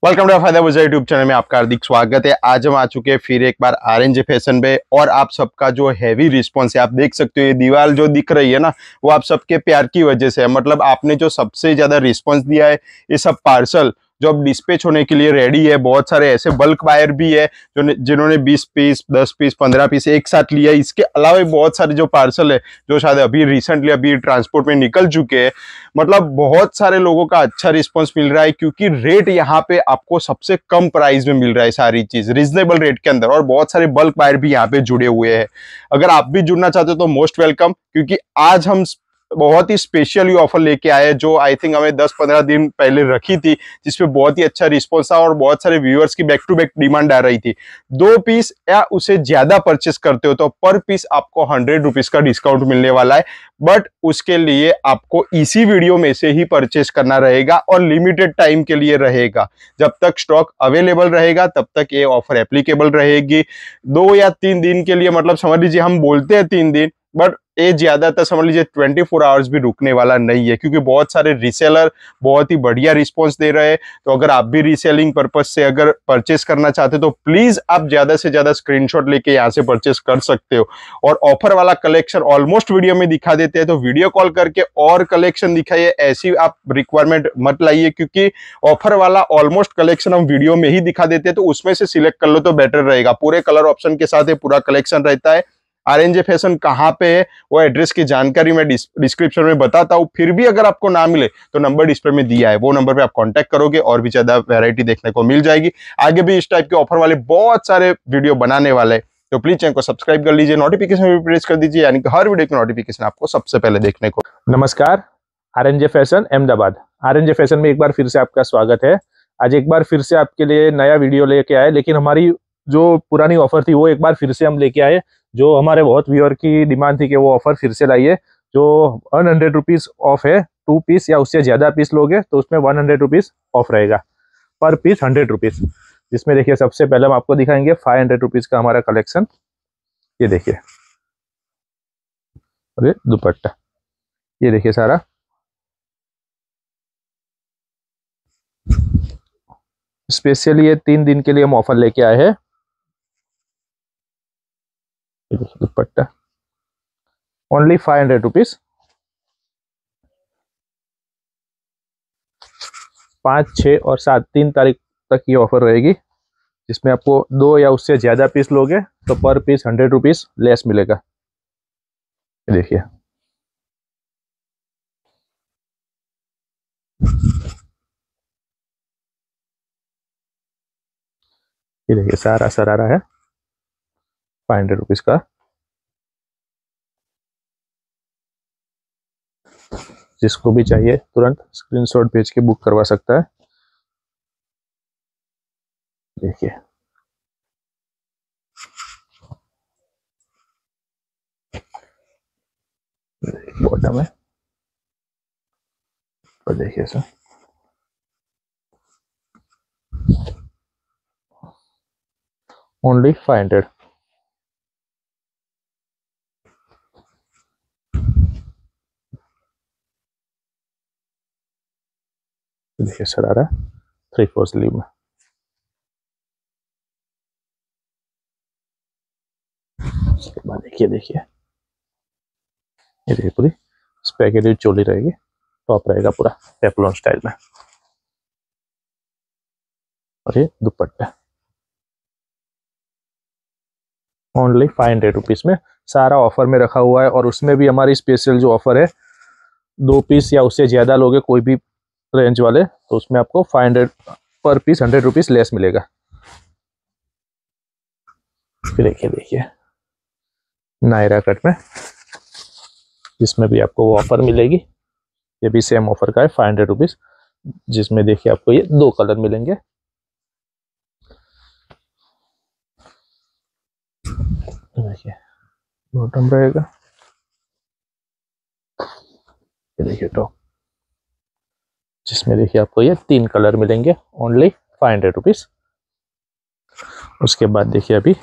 Welcome to फायदा मुझे YouTube channel में आपका हार्दिक स्वागत है। आज हम आ चुके हैं फिर एक बार आरएनजे फैशन पे और आप सबका जो हैवी रिस्पांस है, आप देख सकते हो ये दीवार जो दिख रही है ना, वो आप सबके प्यार की वजह से है। मतलब आपने जो सबसे ज्यादा रिस्पांस दिया है, ये सब पार्सल जो अब डिस्पैच होने के लिए रेडी है। बहुत सारे ऐसे बल्क बायर भी है जो जिन्होंने 20 पीस 10 पीस 15 पीस एक साथ लिया है। इसके अलावा बहुत सारे जो पार्सल है जो शायद अभी रिसेंटली अभी ट्रांसपोर्ट में निकल चुके हैं। मतलब बहुत सारे लोगों का अच्छा रिस्पांस मिल रहा है क्योंकि रेट यहाँ पे आपको सबसे कम प्राइस में मिल रहा है, सारी चीज रीजनेबल रेट के अंदर। और बहुत सारे बल्क बायर भी यहाँ पे जुड़े हुए हैं। अगर आप भी जुड़ना चाहते हो तो मोस्ट वेलकम, क्योंकि आज हम बहुत ही स्पेशल ऑफर लेके आए जो आई थिंक हमें 10-15 दिन पहले रखी थी, जिसपे बहुत ही अच्छा रिस्पॉन्स था और बहुत सारे व्यूअर्स की बैक टू बैक डिमांड आ रही थी। 2 पीस या उससे ज्यादा परचेस करते हो तो पर पीस आपको 100 रुपीज का डिस्काउंट मिलने वाला है। बट उसके लिए आपको इसी वीडियो में से ही परचेस करना रहेगा और लिमिटेड टाइम के लिए रहेगा। जब तक स्टॉक अवेलेबल रहेगा तब तक ये ऑफर एप्लीकेबल रहेगी। 2 या 3 दिन के लिए, मतलब समझ लीजिए हम बोलते हैं 3 दिन, बट ये ज्यादातर समझ लीजिए 24 आवर्स भी रुकने वाला नहीं है, क्योंकि बहुत सारे रीसेलर बहुत ही बढ़िया रिस्पांस दे रहे हैं। तो अगर आप भी रीसेलिंग पर्पज से अगर परचेस करना चाहते हो तो प्लीज आप ज्यादा से ज्यादा स्क्रीनशॉट लेके यहाँ से परचेस कर सकते हो। और ऑफर वाला कलेक्शन ऑलमोस्ट वीडियो में दिखा देते हैं, तो वीडियो कॉल करके और कलेक्शन दिखाइए। ऐसी आप रिक्वायरमेंट मत लाइए, क्योंकि ऑफर वाला ऑलमोस्ट कलेक्शन हम वीडियो में ही दिखा देते हैं, तो उसमें से सिलेक्ट कर लो तो बेटर रहेगा। पूरे कलर ऑप्शन के साथ पूरा कलेक्शन रहता है। आरएनजे फैशन कहाँ पे है वो एड्रेस की जानकारी मैं डिस्क्रिप्शन में बताता हूँ। फिर भी अगर आपको ना मिले तो नंबर डिस्प्ले में दिया है, वो नंबर पे आप कांटेक्ट करोगे और भी ज्यादा वैरायटी देखने को मिल जाएगी। आगे भी इस टाइप के ऑफर वाले बहुत सारे वीडियो बनाने वाले हैं, तो प्लीज चैनल को सब्सक्राइब कर लीजिए, नोटिफिकेशन भी प्रेस कर दीजिए, यानी कि हर वीडियो की नोटिफिकेशन आपको सबसे पहले देखने को। नमस्कार, RNJ fashion Ahmedabad. RNJ fashion में एक बार फिर से आपका स्वागत है। आज एक बार फिर से आपके लिए नया वीडियो लेके आए, लेकिन हमारी जो पुरानी ऑफर थी वो एक बार फिर से हम लेके आए। जो हमारे बहुत व्यूअर की डिमांड थी कि वो ऑफर फिर से लाइए। जो 100 रुपीज ऑफ है, 2 पीस या उससे ज्यादा पीस लोगे तो उसमें 100 रुपीज ऑफ रहेगा, पर पीस 100 रुपीज। जिसमें देखिए सबसे पहले हम आपको दिखाएंगे 500 रुपीज का हमारा कलेक्शन। ये देखिए, अरे दुपट्टा, ये देखिए सारा स्पेशली ये 3 दिन के लिए हम ऑफर लेके आए हैं। दुपट्टा ओनली 500 रुपीज। 5, 6 और 7 3 तारीख तक ये ऑफर रहेगी, जिसमें आपको 2 या उससे ज्यादा पीस लोगे तो पर पीस 100 रुपीज लेस मिलेगा। देखिए, ये देखिए सारा सरारा है 500 रुपीज का। जिसको भी चाहिए तुरंत स्क्रीनशॉट भेज के बुक करवा सकता है। देखिए, बॉटम है और देखिए सर, ओनली 500। देखिए सरारा 3/4 स्लीव में। उसके बाद देखिए ये देखिए पूरी स्पैगेटी चोली रहेगी, टॉप रहेगा पूरा पेप्लॉन स्टाइल में, और ये दुपट्टा ओनली 500 रुपीज में सारा ऑफर में रखा हुआ है। और उसमें भी हमारी स्पेशल जो ऑफर है, 2 पीस या उससे ज्यादा लोगे कोई भी रेंज वाले तो उसमें आपको 500 पर पीस 100 रुपीज लेस मिलेगा। फिर देखिए नायरा कट में, जिसमें भी आपको वो ऑफर मिलेगी। ये भी सेम ऑफर का है 500 रुपीज, जिसमें देखिए आपको ये 2 कलर मिलेंगे। देखिए बॉटम रहेगा, ये देखिए टॉप, जिसमें देखिए आपको ये 3 कलर मिलेंगे, ओनली 500 रुपीज। उसके बाद देखिए अभी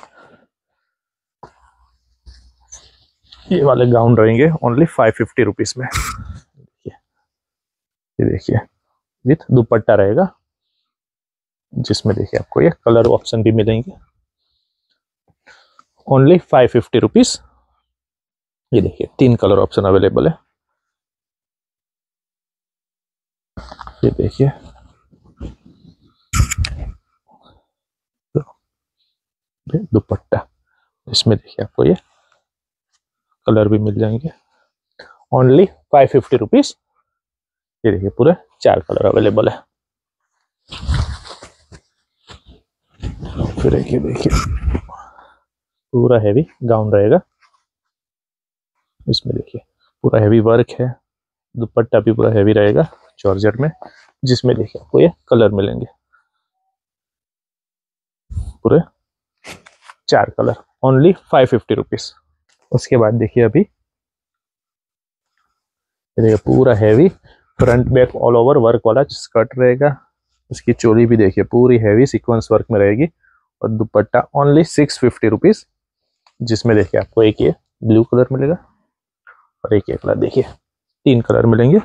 ये वाले गाउन रहेंगे ओनली 550 रुपीज में। ये देखिए विथ दुपट्टा रहेगा, जिसमें देखिए आपको ये कलर ऑप्शन भी मिलेंगे। Only 550 rupees. ये देखिए 3 कलर ऑप्शन अवेलेबल है। ये देखिए दुपट्टा, इसमें देखिए आपको ये कलर भी मिल जाएंगे। Only 550 rupees. ये देखिए पूरे 4 कलर अवेलेबल है। फिर देखिए पूरा हैवी गाउन रहेगा। इसमें देखिए पूरा हैवी वर्क है, दुपट्टा भी पूरा हैवी रहेगा जॉर्जेट में, जिसमें देखिए आपको ये कलर मिलेंगे पूरे 4 कलर। Only 550 rupees. उसके बाद देखिए अभी ये देखिए पूरा heavy front back all over work वाला स्कर्ट रहेगा। उसकी चोली भी देखिए पूरी हैवी सीक्वेंस वर्क में रहेगी और दुपट्टा ओनली 650 रुपीज, जिसमें देखिए आपको एक ये ब्लू कलर मिलेगा और एक ये कलर, देखिए 3 कलर मिलेंगे।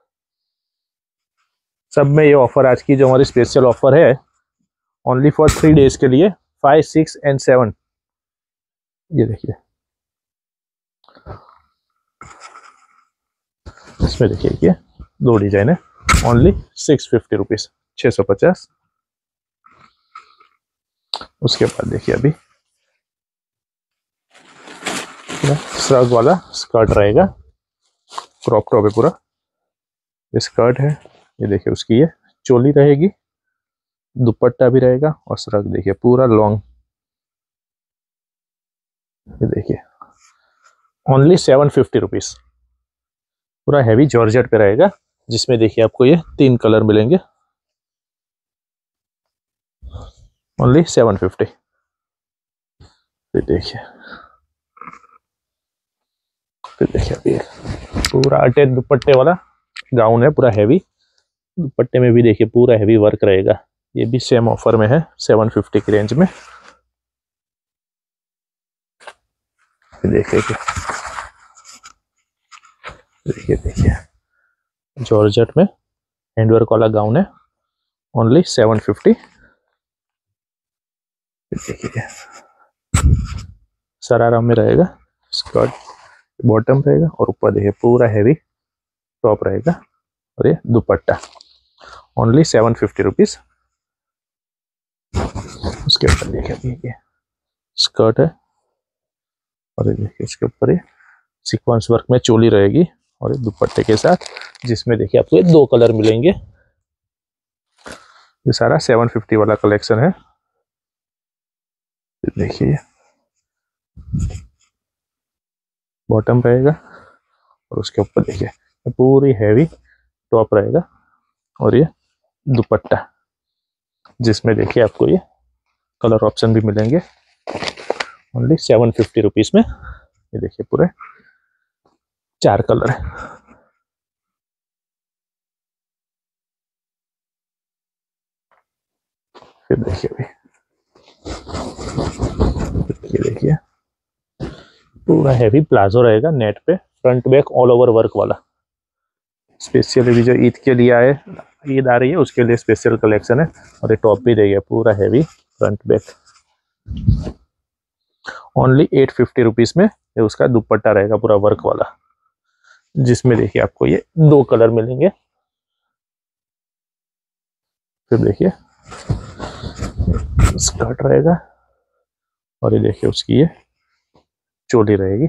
सब में ये ऑफर आज की जो हमारी स्पेशल ऑफर है ओनली फॉर 3 डेज के लिए, 5, 6 एंड 7। ये देखिए इसमें देखिए ये 2 डिजाइन है। Only 650 rupees, 650। उसके बाद देखिए अभी श्रग वाला स्कर्ट रहेगा, क्रॉप टॉप है पूरा। ये स्कर्ट है, ये देखिए उसकी ये चोली रहेगी, दुपट्टा भी रहेगा और श्रग देखिए पूरा लॉन्ग। ये देखिए ओनली 750 रुपीज। पूरा हैवी जॉर्जेट पे रहेगा, जिसमें देखिए आपको ये 3 कलर मिलेंगे। ओनली 750। फिर देखिए अभी पूरा अटैच दुपट्टे वाला गाउन है, पूरा हैवी। दुपट्टे में भी देखिए पूरा हैवी वर्क रहेगा। ये भी सेम ऑफर में है 750 की रेंज में। देखिए जॉर्जेट में हैंडवर्क वाला गाउन है, ओनली 750। देखिए शरारा में रहेगा, स्कर्ट बॉटम रहेगा और ऊपर देखिए पूरा हैवी टॉप रहेगा और ये दुपट्टा ओनली 750 रुपीज। उसके ऊपर देखिए स्कर्ट है और ये देखिए इसके ऊपर ये सीक्वेंस वर्क में चोली रहेगी और ये दुपट्टे के साथ, जिसमें देखिए आपको ये 2 कलर मिलेंगे। ये सारा 750 वाला कलेक्शन है। देखिए बॉटम रहेगा और उसके ऊपर देखिए पूरी हैवी टॉप रहेगा और ये दुपट्टा, जिसमें देखिए आपको ये कलर ऑप्शन भी मिलेंगे ओनली 750 रुपीज में। ये देखिए पूरे 4 कलर है। फिर देखिए देखिए पूरा हैवी प्लाजो रहेगा, नेट पे front back all over work वाला। स्पेशली भी जो ईद के लिए आए, ईद आ रही है उसके लिए स्पेशल कलेक्शन है। और ये टॉप भी रहेगा पूरा heavy front back. Only 850 rupees में ये उसका दुपट्टा रहेगा पूरा वर्क वाला, जिसमें देखिए आपको ये 2 कलर मिलेंगे। फिर देखिए स्कर्ट रहेगा और ये देखिए उसकी ये चोली रहेगी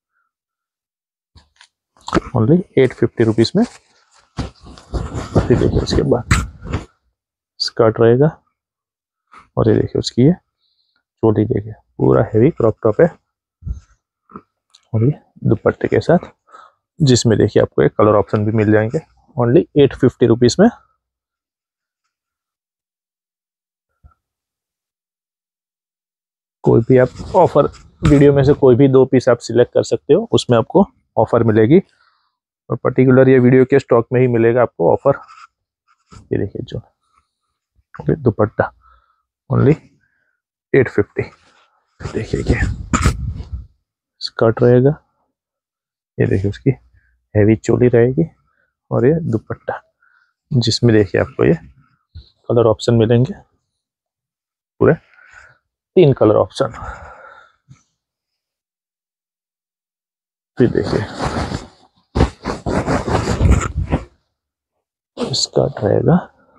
ओनली 850 रुपीज में। फिर देखिए उसके बाद स्कर्ट रहेगा और ये देखिए उसकी ये चोली देखिए पूरा हैवी क्रॉप टॉप है और ये दुपट्टे के साथ, जिसमें देखिए आपको एक कलर ऑप्शन भी मिल जाएंगे ओनली 850 रुपीज में। कोई भी आप ऑफर वीडियो में से कोई भी 2 पीस आप सिलेक्ट कर सकते हो, उसमें आपको ऑफर मिलेगी और पर्टिकुलर ये वीडियो के स्टॉक में ही मिलेगा आपको ऑफर। ये देखिए जो दुपट्टा ओनली 850। देखिए ये स्कर्ट रहेगा, ये देखिए उसकी हैवी चोली रहेगी और ये दुपट्टा, जिसमें देखिए आपको ये कलर ऑप्शन मिलेंगे पूरे 3 कलर ऑप्शन। फिर देखिए स्कर्ट रहेगा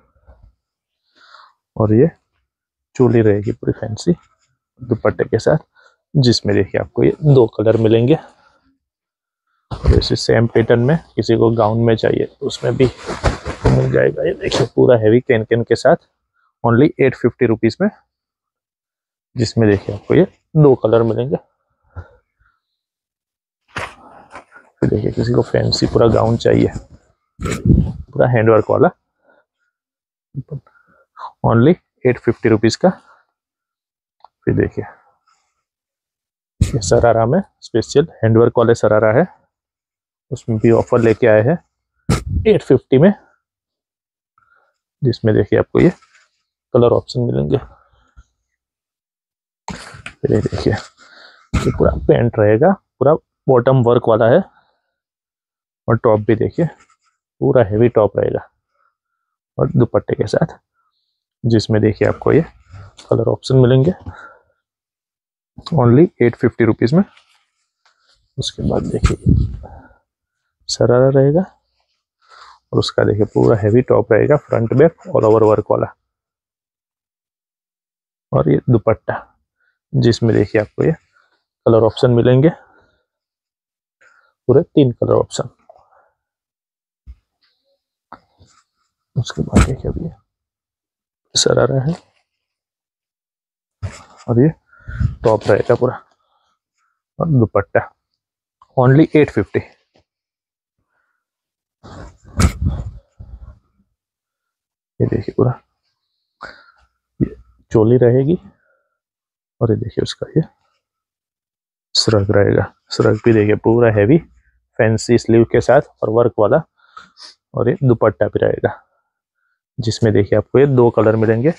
और ये चोली रहेगी पूरी फैंसी दुपट्टे के साथ, जिसमें देखिए आपको ये 2 कलर मिलेंगे। और इसी सेम पैटर्न में किसी को गाउन में चाहिए तो उसमें भी मिल जाएगा। ये देखिए पूरा हैवी कैन कैन के साथ ओनली 850 रुपीज में, जिसमें देखिए आपको ये 2 कलर मिलेंगे। फिर देखिए किसी को फैंसी पूरा गाउन चाहिए पूरा हैंडवर्क वाला, ओनली 850 रुपीज का। फिर देखिए ये सरारा में स्पेशल हैंडवर्क वाले सरारा है, उसमें भी ऑफर लेके आए हैं 850 में, जिसमें देखिए आपको ये कलर ऑप्शन मिलेंगे। फिर ये देखिए ये पूरा पैंट रहेगा, पूरा बॉटम वर्क वाला है, और टॉप भी देखिए पूरा हैवी टॉप रहेगा और दुपट्टे के साथ, जिसमें देखिए आपको ये कलर ऑप्शन मिलेंगे ओनली 850 रुपीज में। उसके बाद देखिए सरारा रहेगा और उसका देखिए पूरा हैवी टॉप रहेगा, front back all over work वाला, और ये दुपट्टा, जिसमें देखिए आपको ये कलर ऑप्शन मिलेंगे पूरे 3 कलर ऑप्शन। उसके बाद देखिए अभी सरारा है और ये टॉप रहेगा पूरा और दुपट्टा ओनली 850। ये देखिए पूरा ये चोली रहेगी और ये देखिए उसका ये श्रग रहेगा, श्रग भी देखिए पूरा हैवी फैंसी स्लीव के साथ और वर्क वाला, और ये दुपट्टा भी रहेगा, जिसमें देखिए आपको ये 2 कलर मिलेंगे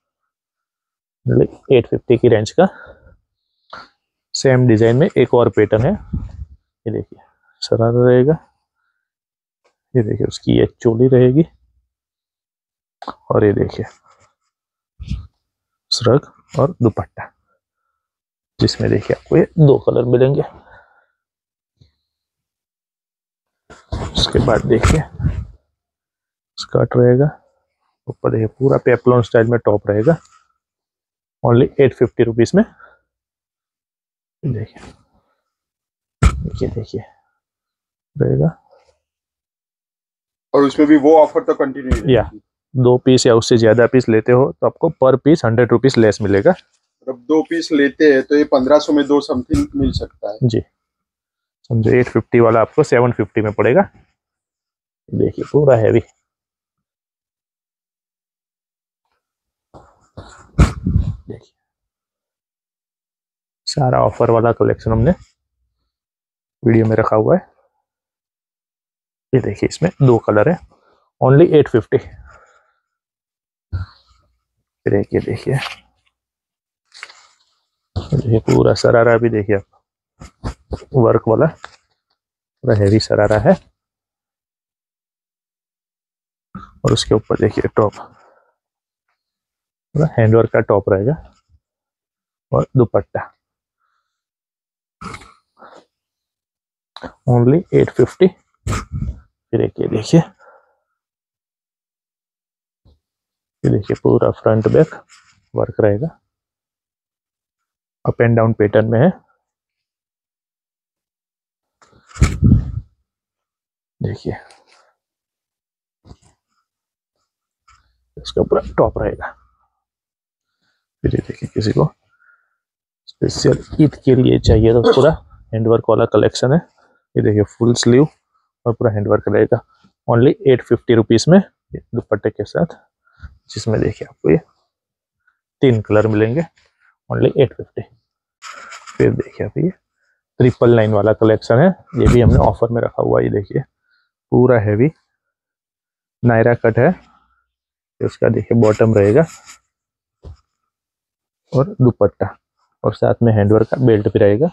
850 की रेंज का। सेम डिजाइन में एक और पैटर्न है, ये देखिए शरारा रहेगा, ये देखिए उसकी ये चोली रहेगी, और ये देखिए श्रग और दुपट्टा, जिसमें देखिए आपको ये 2 कलर मिलेंगे। उसके बाद देखिए स्कर्ट रहेगा, ऊपर देखिए पूरा पेप्लॉन स्टाइल में टॉप रहेगा ओनली 850 रुपीज में। देखिए देखिए देखिए रहेगा, और उसमें भी वो ऑफर तो कंटिन्यू या 2 पीस या उससे ज्यादा पीस लेते हो तो आपको पर पीस 100 रुपीज लेस मिलेगा। मतलब 2 पीस लेते हैं तो ये 1500 में 2 समथिंग मिल सकता है जी, समझो 850 वाला आपको 750 में पड़ेगा। देखिए पूरा हैवी, देखिए सारा ऑफर वाला कलेक्शन हमने वीडियो में रखा हुआ है। ये देखिए इसमें 2 कलर है ओनली 850। फिर एक ये देखिए पूरा सरारा भी देखिए आप वर्क वाला पूरा हैवी सरारा है, और उसके ऊपर देखिए टॉप पूरा हैंडवर्क का टॉप रहेगा और दुपट्टा ओनली 850। फिर एक ये देखिए पूरा फ्रंट बैक वर्क रहेगा, अप एंड डाउन पैटर्न में है। देखिए इसका पूरा टॉप रहेगा। फिर ये देखिए किसी को स्पेशल ईद के लिए चाहिए तो पूरा हैंडवर्क वाला कलेक्शन है। ये देखिए फुल स्लीव और पूरा हैंडवर्क रहेगा ओनली 850 रुपीज में दुपट्टे के साथ, जिसमें देखिए आपको ये 3 कलर मिलेंगे ओनली 850। फिर देखिए अभी ये 999 वाला कलेक्शन है, ये भी हमने ऑफर में रखा हुआ है। ये देखिए पूरा हैवी नायरा कट है, उसका देखिए बॉटम रहेगा और दुपट्टा, और साथ में हैंडवर्क का बेल्ट भी रहेगा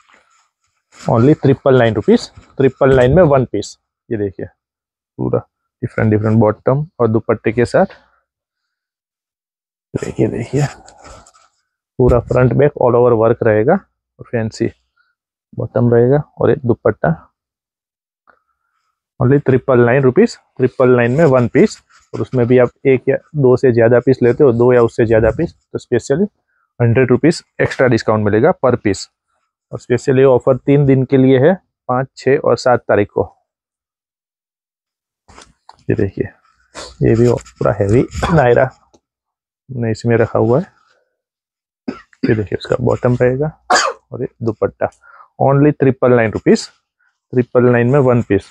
ओनली 999 रुपीज। 999 में 1 पीस। ये देखिए पूरा डिफरेंट डिफरेंट बॉटम और दुपट्टे के साथ। देखिए देखिए पूरा front back all over work रहेगा और फैंसी बॉटम रहेगा और एक दुपट्टा। ओनली 999 रुपीज़, 999 में 1 पीस। और उसमें भी आप 1 या 2 से ज़्यादा पीस लेते हो, 2 या उससे ज़्यादा पीस, तो स्पेशली 100 रुपीज़ एक्स्ट्रा डिस्काउंट मिलेगा पर पीस। और स्पेशली ऑफर 3 दिन के लिए है, 5, 6 और 7 तारीख को। ये देखिए ये भी पूरा हैवी नायरा ने इसमें रखा हुआ है। ये देखिए उसका बॉटम रहेगा और ये दुपट्टा। ओनली 999 रुपीज़, 999 में 1 पीस।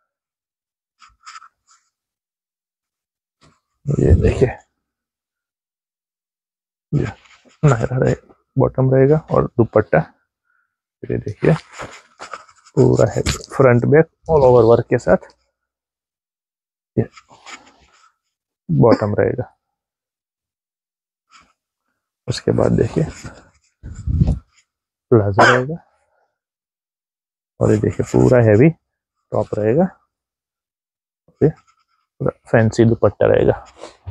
ये देखिए ये नायरा रहेगा, बॉटम रहेगा और दुपट्टा। ये देखिए पूरा है front back all over work के साथ। ये बॉटम रहेगा। उसके बाद देखिए प्लाजो रहेगा और ये देखिए पूरा हैवी टॉप रहेगा। ये पूरा फैंसी दुपट्टा रहेगा।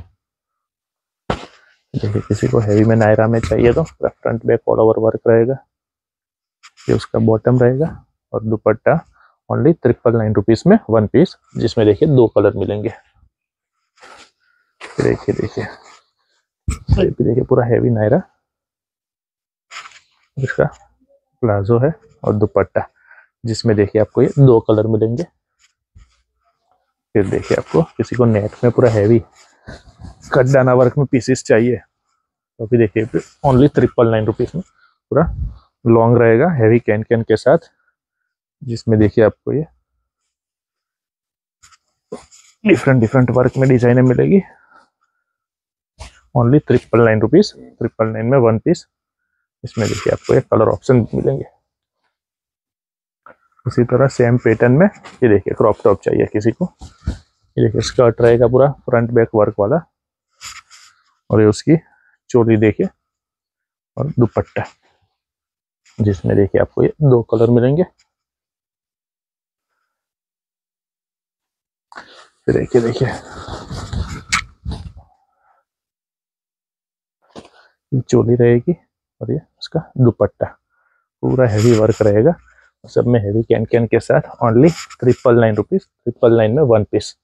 देखिए किसी को हैवी में नायरा में चाहिए तो पूरा front back all over work रहेगा। ये उसका बॉटम रहेगा और दुपट्टा। ओनली 999 रुपीज़ में 1 पीस, जिसमें देखिए 2 कलर मिलेंगे। देखिए देखिए ये भी देखिए पूरा हैवी नायरा, इसका प्लाजो है और दुपट्टा, जिसमें देखिए आपको ये 2 कलर मिलेंगे। फिर देखिए आपको किसी को नेट में पूरा हैवी कटदाना वर्क में पीसेस चाहिए तो भी देखिए ओनली 999 रुपीज़ में पूरा लॉन्ग रहेगा हैवी कैन कैन के साथ, जिसमें देखिए आपको ये डिफरेंट डिफरेंट वर्क में डिजाइनें मिलेगी। ओनली 999 रुपीज़, 999 में 1 पीस। इसमें देखिए आपको ये कलर ऑप्शन मिलेंगे। उसी तरह सेम पैटर्न में ये देखिए क्रॉप टॉप चाहिए किसी को। ये देखिए स्कर्ट रहेगा पूरा फ्रंट बैक वर्क वाला और ये उसकी चोली देखिए और दुपट्टा, जिसमें देखिए आपको ये 2 कलर मिलेंगे। फिर देखिए देखिए चोली रहेगी और ये उसका दुपट्टा पूरा हैवी वर्क रहेगा, सब में हैवी कैन कैन के साथ। ओनली 999 रुपीज़, 999 में 1 पीस।